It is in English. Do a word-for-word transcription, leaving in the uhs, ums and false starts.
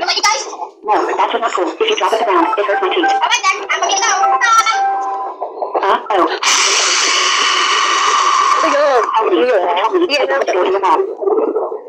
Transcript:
like you guys? No, that's not cool. If you drop it around, it hurts my teeth. Alright then, I'm gonna go. Uh oh. Help me. Help me. Go to your mom.